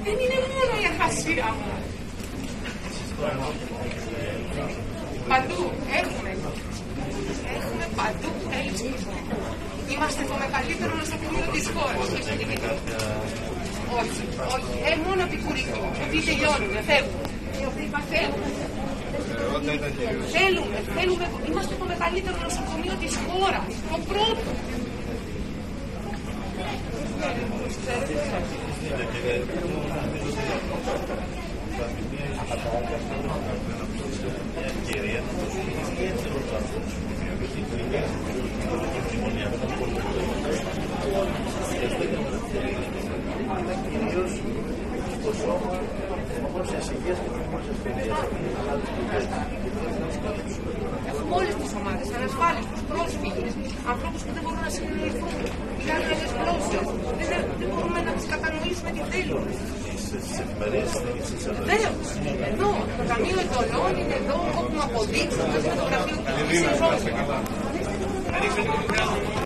Δεν είναι μόνο η αχασφυρά μου. Παντού έχουμε παντού έλλειψη. Είμαστε το μεγαλύτερο νοσοκομείο της χώρας. Όχι, όχι. Μόνο επικουρικοί. Ότι τελειώνουν, φεύγουν. Θέλουμε. Είμαστε το μεγαλύτερο νοσοκομείο της χώρας. Το πρώτο. Έχουμε όλες τις ομάδες, ανασφάλιστους, πρόσφυγες, ανθρώπους που δεν μπορούν να συνεννοηθούν, μιλάνε άλλες γλώσσες, δεν μπορούμε να τις κατανοήσουμε τι θέλουν. Βεβαίως, εδώ, το Ταμείο Εντολών είναι εδώ, έχουμε αποδείξει, το γραφείο του